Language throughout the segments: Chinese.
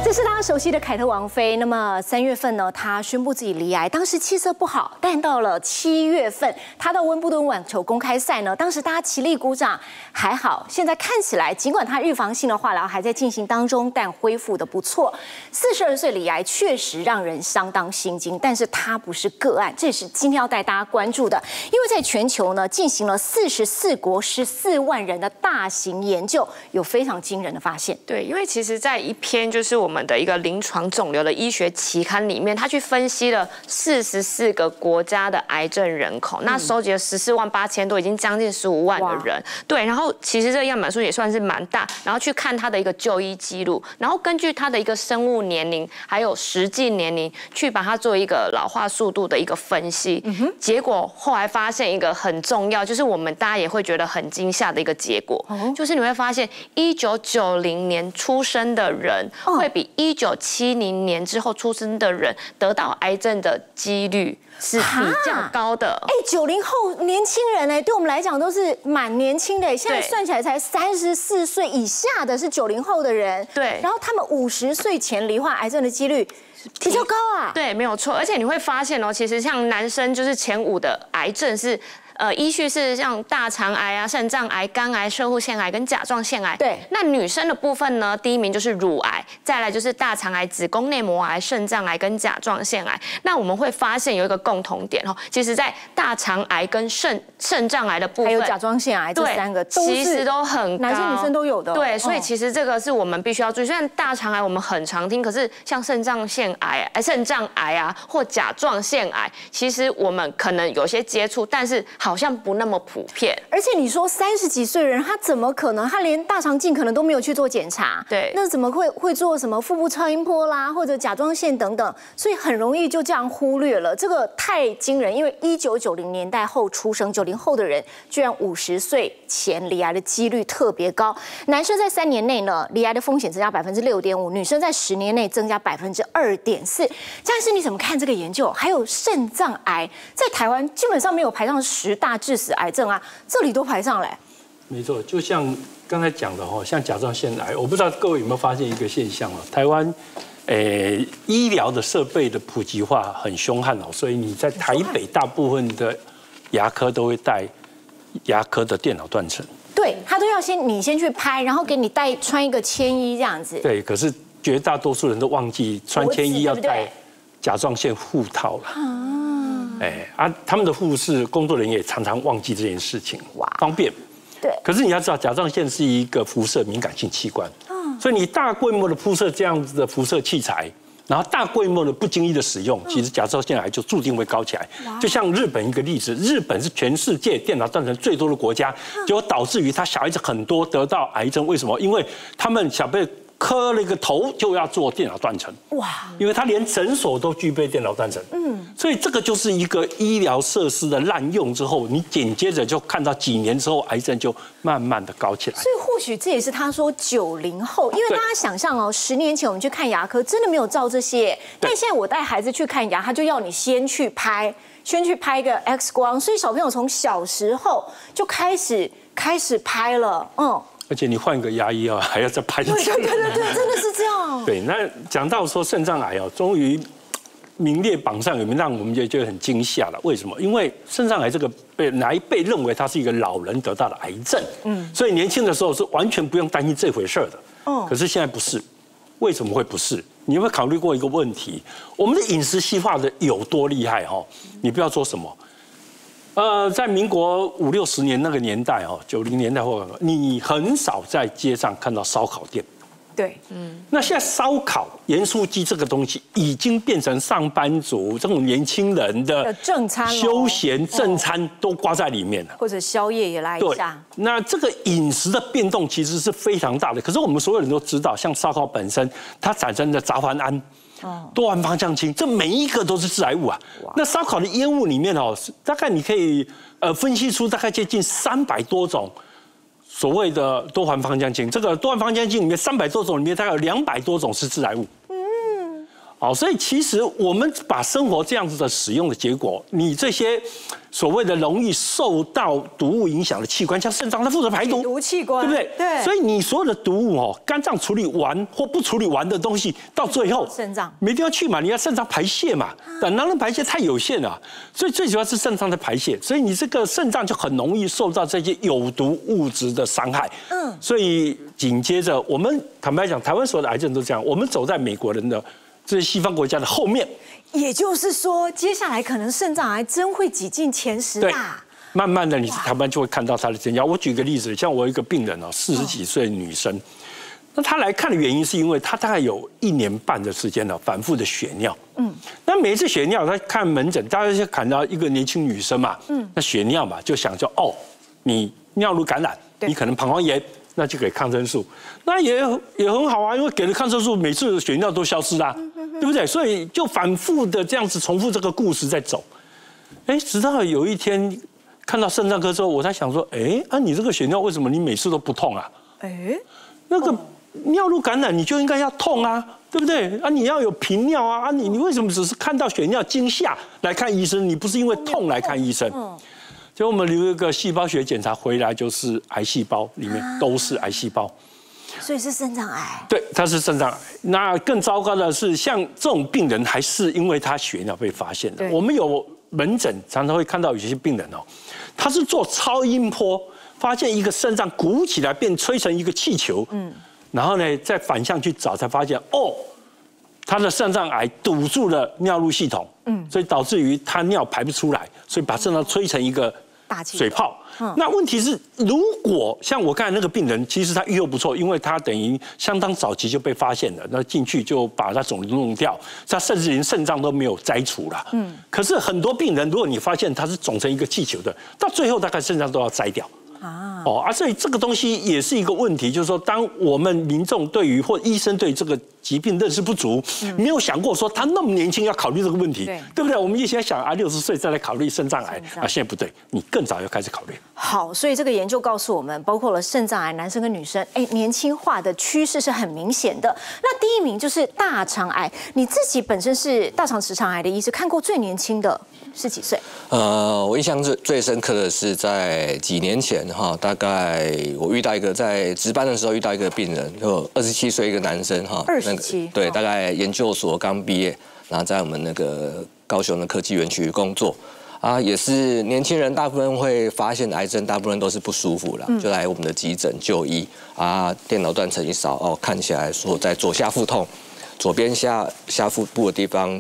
这是大家熟悉的凯特王妃。那么3月份呢，她宣布自己罹癌，当时气色不好。但到了7月份，她到温布顿网球公开赛呢，当时大家起立鼓掌，还好。现在看起来，尽管她预防性的化疗还在进行当中，但恢复的不错。42岁罹癌确实让人相当心惊，但是她不是个案，这也是今天要带大家关注的。因为在全球呢，进行了44国14万人的大型研究，有非常惊人的发现。 对，因为其实在一篇就是我们的一个临床肿瘤的医学期刊里面，他去分析了44个国家的癌症人口，那收集了14万8千多，已经将近15万的人。对，然后其实这个样本数也算是蛮大，然后去看他的一个就医记录，然后根据他的一个生物年龄还有实际年龄，去把它做一个老化速度的一个分析。结果后来发现一个很重要，就是我们大家也会觉得很惊吓的一个结果，就是你会发现1990年出生的人会比1970年之后出生的人得到癌症的几率是比较高的。 90后年轻人对我们来讲都是蛮年轻的，现在算起来才34岁以下的是90后的人。对，然后他们50岁前罹患癌症的几率比较高啊。对， 没有错。而且你会发现哦，其实像男生就是前5的癌症是。依序是像大肠癌啊、肾脏癌、肝癌、攝護腺癌跟甲状腺癌。对，那女生的部分呢，第1名就是乳癌，再来就是大肠癌、子宫内膜癌、肾脏癌跟甲状腺癌。那我们会发现有一个共同点哦，其实在大肠癌跟肾脏癌的部分，还有甲状腺癌这3个， 其实都很高， 男生女生都有的。 对，所以其实这个是我们必须要注意。虽然大肠癌我们很常听，可是像肾脏癌啊，或甲状腺癌，其实我们可能有些接触，但是好像不那么普遍。 而且你说30几岁的人，他怎么可能？他连大肠镜可能都没有去做检查。对，那怎么会做什么腹部超音波啦，或者甲状腺等等？所以很容易就这样忽略了，这个太惊人。因为1990年代后出生90后的人，居然50岁前罹癌的几率特别高。男生在3年内呢，罹癌的风险增加6.5%，女生在10年内增加2.4%。但是你怎么看这个研究？还有肾脏癌，在台湾基本上没有排上10大致死癌症啊，这里都排上来。 没错，就像刚才讲的像甲状腺癌，我不知道各位有没有发现一个现象台湾医疗的设备的普及化很凶悍所以你在台北大部分的牙科都会带牙科的电脑断层。 对，他都要你先去拍，然后给你穿一个铅衣这样子。 对，可是绝大多数人都忘记穿铅衣要戴甲状腺护套了。他们的护士工作人员也常常忘记这件事情，方便。对。可是你要知道，甲状腺是一个辐射敏感性器官，所以你大规模的铺设这样子的辐射器材，然后大规模的不经意的使用，其实甲状腺癌就注定会高起来。就像日本一个例子，日本是全世界电脑断层最多的国家，结果导致于他小孩子很多得到癌症，为什么？因为他们小辈磕了一个头就要做电脑断层，因为他连诊所都具备电脑断层，所以这个就是一个医疗设施的滥用之后，你紧接着就看到几年之后，癌症就慢慢的高起来。 所以或许这也是他说90后，因为大家想象10年前我们去看牙科，真的没有照这些，但现在我带孩子去看牙，他就要你先去拍一个 X 光，所以小朋友从小时候就开始拍了， 而且你换个牙医还要再拍一次。 对，真的是这样。 对，那讲到说肾脏癌终于名列榜上，有没有让我们觉得很惊吓了？为什么？因为肾脏癌这个被认为它是一个老人得到的癌症，所以年轻的时候是完全不用担心这回事的。可是现在不是，为什么会不是？你有没有考虑过一个问题？我们的饮食西化的有多厉害你不要说什么。在民国50、60年那个年代90年代或你很少在街上看到烧烤店。对，那现在烧烤、盐酥鸡这个东西已经变成上班族这种年轻人的正餐、 休闲正餐都挂在里面了， 或者宵夜也来一下。 那这个饮食的变动其实是非常大的。可是我们所有人都知道，像烧烤本身，它产生的杂环胺。多环芳香烃，这每一个都是致癌物啊。那烧烤的烟雾里面大概你可以分析出大概接近300多种所谓的多环芳香烃。这个多环芳香烃里面300多种里面，大概有200多种是致癌物。所以其实我们把生活这样子的使用的结果，你这些所谓的容易受到毒物影响的器官，像肾脏，它负责排毒， 毒器官， 对不对？ 对。 所以你所有的毒物肝脏处理完或不处理完的东西，到最后肾脏没地方去嘛，你要肾脏排泄嘛，胆囊的排泄太有限了，所以最主要是肾脏的排泄，所以你这个肾脏就很容易受到这些有毒物质的伤害。所以紧接着我们坦白讲，台湾所有的癌症都这样，我们走在美国人的这些西方国家的后面。 也就是说，接下来可能肾脏癌真会挤进前10大。 慢慢的，你台湾就会看到它的增加。我举个例子，像我有一个病人40几岁的女生，那她来看的原因是因为她大概有1年半的时间反复的血尿。那每一次血尿，她看门诊，大家就看到一个年轻女生嘛，那血尿嘛，就想说你尿路感染，你可能膀胱炎。那就给抗生素，那也很好啊，因为给了抗生素，每次血尿都消失啦，对不对？所以就反复的这样子重复这个故事在走。直到有一天看到肾脏科之后，我才想说，你这个血尿为什么你每次都不痛啊？那个尿路感染你就应该要痛啊，对不对？你要有频尿啊，你为什么只是看到血尿惊吓来看医生？你不是因为痛来看医生？就我们留一个细胞学检查回来，就是癌细胞里面都是癌细胞， 所以是肾脏癌。 对，它是肾脏癌。那更糟糕的是，像这种病人，还是因为他血尿被发现的。我们有门诊常常会看到有些病人他是做超音波，发现一个肾脏鼓起来变吹成一个气球，然后呢再反向去找，才发现他的肾脏癌堵住了尿路系统，所以导致于他尿排不出来，所以把肾脏吹成一个水泡。那问题是，如果像我刚才那个病人，其实他预后不错，因为他等于相当早期就被发现了，那进去就把他肿瘤弄掉，他甚至连肾脏都没有摘除了。可是很多病人，如果你发现他是肿成一个气球的，到最后大概肾脏都要摘掉。所以这个东西也是一个问题，就是说，当我们民众对于或医生对这个疾病认识不足，没有想过说他那么年轻要考虑这个问题，对不对？我们以前想60岁再来考虑肾脏癌，现在不对，你更早要开始考虑。 好，所以这个研究告诉我们，包括了肾脏癌，男生跟女生，年轻化的趋势是很明显的。那第1名就是大肠癌，你自己本身是大肠直肠癌的医师，看过最年轻的是几岁？ 我印象最深刻的是在几年前大概我遇到一个在值班的时候遇到一个病人，就27岁一个男生 27， 对，大概研究所刚毕业，然后在我们那个高雄的科技园区工作。也是年轻人，大部分会发现癌症，大部分都是不舒服了，就来我们的急诊就医。电脑断层一扫，看起来说在左下腹痛，左边下腹部的地方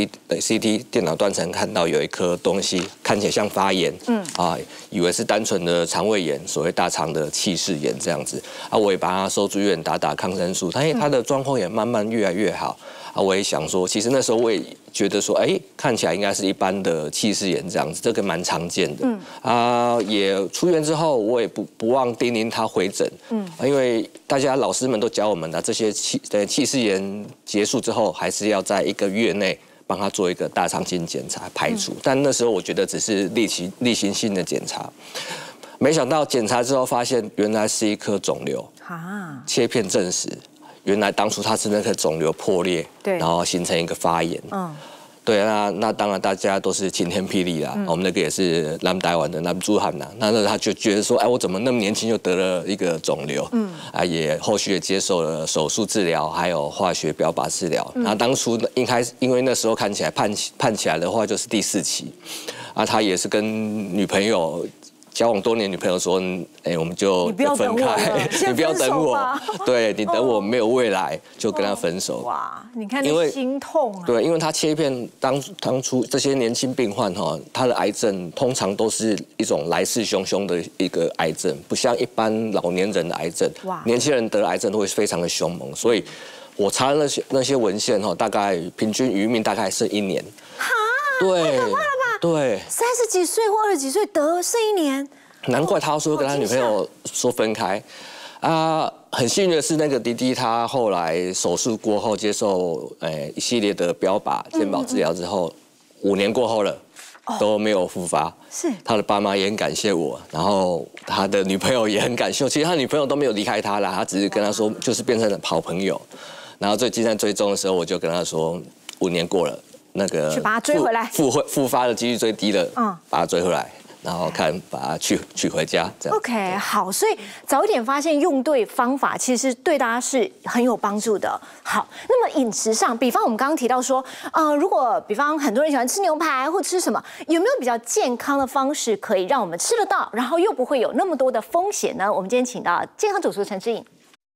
CT 电脑断层看到有一颗东西，看起来像发炎，以为是单纯的肠胃炎，所谓大肠的憩室炎这样子。我也把他收住院，打抗生素，他的状况也慢慢越来越好。我也想说，其实那时候我也觉得说，看起来应该是一般的憩室炎这样子，这个蛮常见的。也出院之后，我也不忘叮咛他回诊。因为大家老师们都教我们的这些憩室炎结束之后，还是要在1个月内帮他做一个大肠镜检查排除。但那时候我觉得只是例行性的检查，没想到检查之后发现原来是一颗肿瘤，切片证实。原来当初它是那颗肿瘤破裂，然后形成一个发炎。对，那当然大家都是晴天霹雳啦。我们那个也是南台湾的南珠汉呐，那他就觉得说，我怎么那么年轻就得了一个肿瘤？也后续也接受了手术治疗，还有化学标靶治疗。那当初因为那时候看起来判起来的话就是第4期，他也是跟女朋友。交往多年女朋友说，我们就分开，你不要等我，对你等我没有未来，就跟他分手。 哇，你看那心痛啊！ 对，因为他切片当初这些年轻病患他的癌症通常都是一种来势汹汹的一个癌症，不像一般老年人的癌症，年轻人得癌症都会非常的凶猛，所以我查了那些文献大概平均余命大概是1年。对，太可怕了吧？对 ，30几岁或20几岁得剩1年， 难怪他说跟他女朋友说分开。很幸运的是，那个弟弟他后来手术过后接受一系列的标靶健保治疗之后，5年过后了，都没有复发。是他的爸妈也很感谢我，然后他的女朋友也很感谢我。其实他女朋友都没有离开他啦，他只是跟他说就是变成了好朋友。然后最近在追踪的时候，我就跟他说5年过了。 那个去把它追回来， 复发的几率最低的，把它追回来。然后看把它取回家，这样。 OK， 好，所以早一点发现用对方法，其实对大家是很有帮助的。好，那么饮食上，比方我们刚刚提到说，如果比方很多人喜欢吃牛排或吃什么，有没有比较健康的方式可以让我们吃得到，然后又不会有那么多的风险呢？我们今天请到健康主厨陈之颖。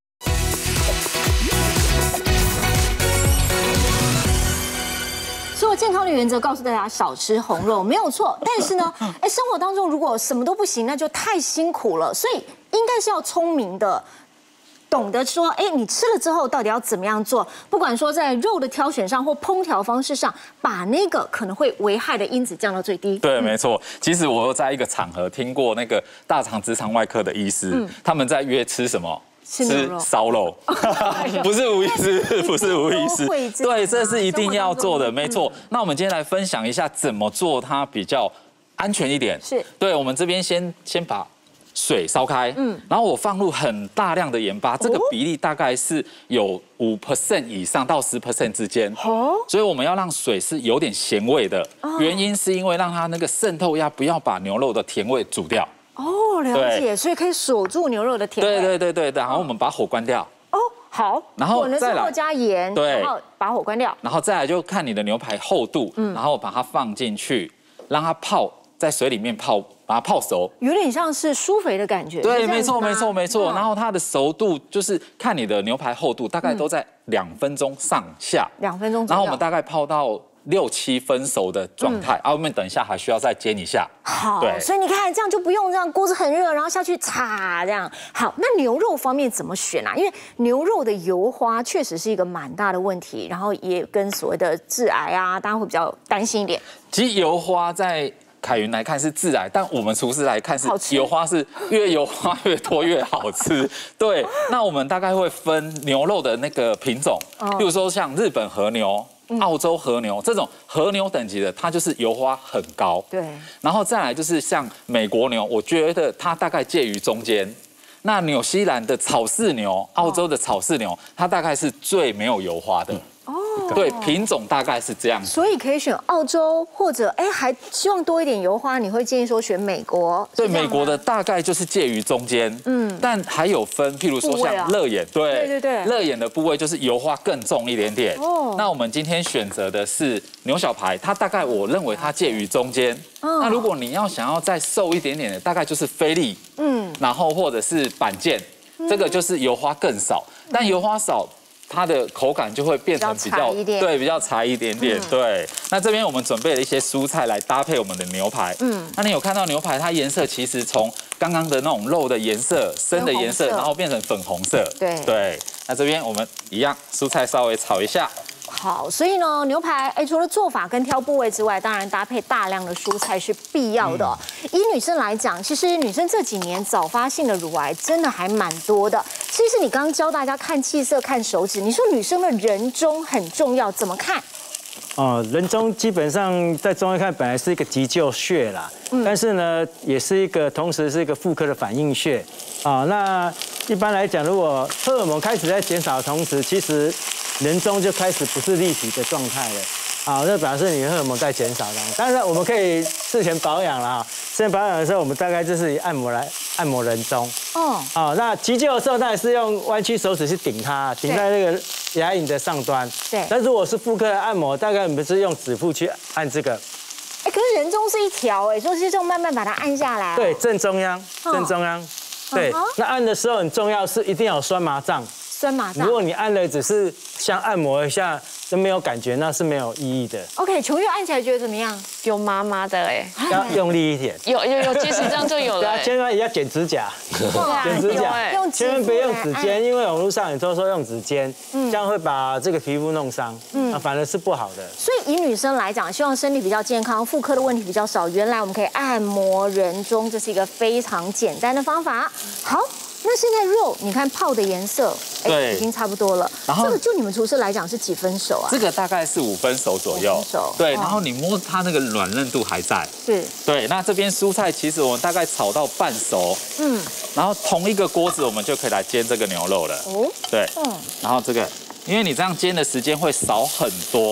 所有健康的原则告诉大家少吃红肉没有错，但是呢，生活当中如果什么都不行，那就太辛苦了。所以应该是要聪明的，懂得说，你吃了之后到底要怎么样做？不管说在肉的挑选上或烹调方式上，把那个可能会危害的因子降到最低。 对，没错。其实我在一个场合听过那个大肠直肠外科的医师，他们在约吃什么？吃烧肉，不是无意思，不是无意思，对，这是一定要做的，没错。那我们今天来分享一下怎么做它比较安全一点。是，对，我们这边先把水烧开，然后我放入很大量的盐巴，这个比例大概是有5% 以上到10% 之间。所以我们要让水是有点咸味的，原因是因为让它那个渗透压不要把牛肉的甜味煮掉。 了解，所以可以锁住牛肉的甜味。 对，然后我们把火关掉。 好， 然后再来加盐，然后把火关掉， 然后再来就看你的牛排厚度，然后把它放进去，让它泡在水里面泡，把它泡熟， 有点像是舒肥的感觉。 对，没错。然后它的熟度就是看你的牛排厚度，大概都在2分钟上下。 2分钟。 然后我们大概泡到6-7分熟的状态，我们等一下还需要再煎一下。 好，所以你看这样就不用这样锅子很热，然后下去擦这样。好，那牛肉方面怎么选啊？因为牛肉的油花确实是一个蛮大的问题，然后也跟所谓的致癌啊，大家会比较担心一点。 其实油花在凯云来看是致癌，但我们厨师来看是油花是越油花越多越好吃。对，那我们大概会分牛肉的那个品种，比如说像日本和牛。澳洲和牛这种和牛等级的，它就是油花很高。对，然后再来就是像美国牛，我觉得它大概介于中间。那纽西兰的草饲牛、澳洲的草饲牛，它大概是最没有油花的。对，品种大概是这样。 所以可以选澳洲，或者还希望多一点油花，你会建议说选美国？ 对，美国的大概就是介于中间。但还有分，譬如说像肋眼，对，肋眼的部位就是油花更重一点点。那我们今天选择的是牛小排，它大概我认为它介于中间。那如果你要想要再瘦一点点的，大概就是菲力，然后或者是板腱，这个就是油花更少，但油花少。它的口感就会变成比较比较柴一点点。对，那这边我们准备了一些蔬菜来搭配我们的牛排。那你有看到牛排它颜色其实从刚刚的那种肉的颜色、深的颜色，然后变成粉红色。对，那这边我们一样，蔬菜稍微炒一下。 好，所以呢，牛排除了做法跟挑部位之外，当然搭配大量的蔬菜是必要的。以女生来讲，其实女生这几年早发性的乳癌真的还蛮多的。其实你刚刚教大家看气色、看手指，你说女生的人中很重要，怎么看？ 人中基本上在中医看本来是一个急救穴啦，但是呢，也是一个同时是一个妇科的反应穴。那一般来讲，如果荷尔蒙开始在减少的同时，其实人中就开始不是立体的状态了。那表示你的荷尔蒙在减少的。当然，我们可以事前保养啦。事前保养的时候，我们大概就是以按摩来按摩人中。那急救的时候，当然是用弯曲手指去顶它，顶在那个牙龈的上端。对。但如果是妇科的按摩，大概我们是用指腹去按这个。 可是人中是一条，就是这样慢慢把它按下来。 对，正中央，正中央。对。那按的时候很重要，是一定要有酸麻胀。 酸麻胀。 如果你按了只是像按摩一下都没有感觉，那是没有意义的。 OK， 琼玉按起来觉得怎么样？ 有麻麻的要用力一点。 有，其实这样就有了。 千万也要剪指甲，剪指甲，千万别用指尖，因为网络上也都说用指尖，这样会把这个皮肤弄伤，反而是不好的。 所以以女生来讲，希望身体比较健康，妇科的问题比较少，原来我们可以按摩人中，这是一个非常简单的方法。好。那现在肉，你看泡的颜色，已经差不多了。然后这个就你们厨师来讲是几分熟啊？ 这个大概是5分熟左右。对，然后你摸它那个软嫩度还在。是。对，那这边蔬菜其实我们大概炒到半熟。然后同一个锅子我们就可以来煎这个牛肉了。对。然后这个，因为你这样煎的时间会少很多，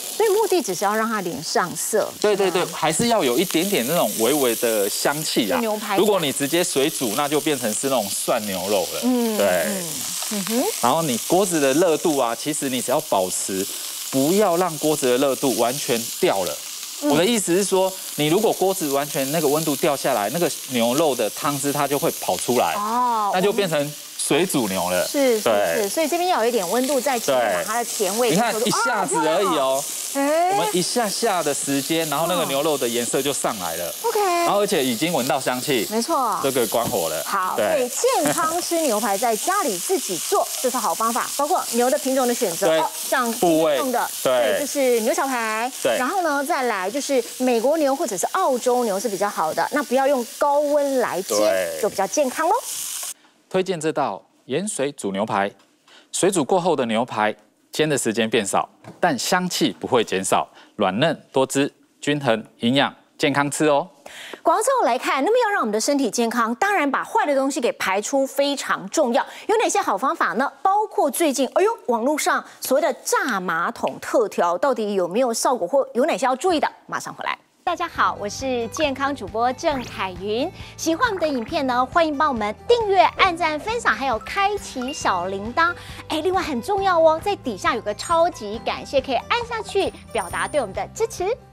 所以目的只是要让它脸上色。 对，还是要有一点点那种微微的香气啊。 牛排。 如果你直接水煮，那就变成是那种涮牛肉了。对。然后你锅子的热度啊，其实你只要保持，不要让锅子的热度完全掉了。我的意思是说，你如果锅子完全那个温度掉下来，那个牛肉的汤汁它就会跑出来，那就变成水煮牛了。 是，所以这边要有一点温度在前面，把它的甜味。 你看一下子而已哦。我们一下下的时间，然后那个牛肉的颜色就上来了。 OK， 然后而且已经闻到香气， 没错， 这个关火了。 好，所以健康吃牛排在家里自己做，这是好方法。包括牛的品种的选择，像部位用的， 对， 这是牛小排。 对， 然后呢，再来就是美国牛或者是澳洲牛是比较好的，那不要用高温来煎，就比较健康喽。 推荐这道盐水煮牛排，水煮过后的牛排。煎的时间变少，但香气不会减少，软嫩多汁，均衡营养，健康吃哦。 广告之后来看，那么要让我们的身体健康，当然把坏的东西给排出非常重要。有哪些好方法呢？包括最近网络上所谓的炸马桶特调，到底有没有效果，或有哪些要注意的？马上回来。大家好，我是健康主播郑凯云。喜欢我们的影片呢，欢迎帮我们订阅、按赞、分享，还有开启小铃铛。另外很重要哦，在底下有个超级感谢，可以按下去表达对我们的支持。